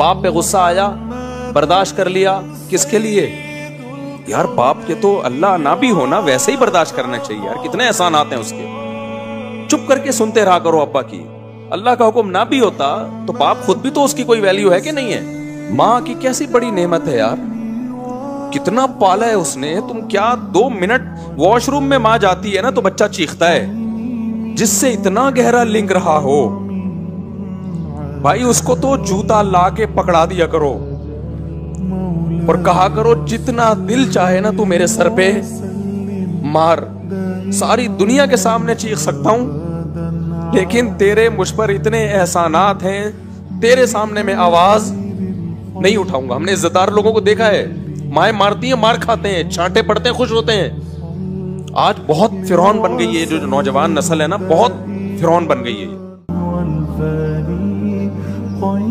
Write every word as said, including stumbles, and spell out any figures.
باپ پہ غصہ آیا، برداشت کر لیا، کس کے لیے؟ یار باپ کے تو اللہ نہ بھی ہونا ویسے ہی برداشت کرنا چاہیے یار، کتنے احسانات ہیں اس کے، چپ کر کے سنتے رہا کرو ابا کی۔ اللہ کا حکم نہ بھی ہوتا تو باپ خود بھی تو اس کی کوئی ویلیو ہے کہ نہیں ہے؟ ماں کی کیسی بڑی نعمت ہے یار، کتنا پالا ہے اس نے۔ تم کیا دو منٹ واش روم میں ماں جاتی ہے نا تو بچہ چیختا ہے، جس سے اتنا گہرا لنک رہا ہو بھائی، اس کو تو جوتا لا کے پکڑا دیا کرو اور کہا کرو جتنا دل چاہے نا تو میرے سر پہ مار، ساری دنیا کے سامنے چیخ سکتا ہوں، لیکن تیرے مجھ پر اتنے احسانات ہیں، تیرے سامنے میں آواز نہیں اٹھاؤں گا۔ ہم نے عزت دار لوگوں کو دیکھا ہے، مائیں مارتی ہیں، مار کھاتے ہیں، چھانٹے پڑتے ہیں، خوش ہوتے ہیں۔ آج بہت فرعون بن گئی ہے جو نوجوان نسل ہے نا، بہت فرعون بن گئی ہے۔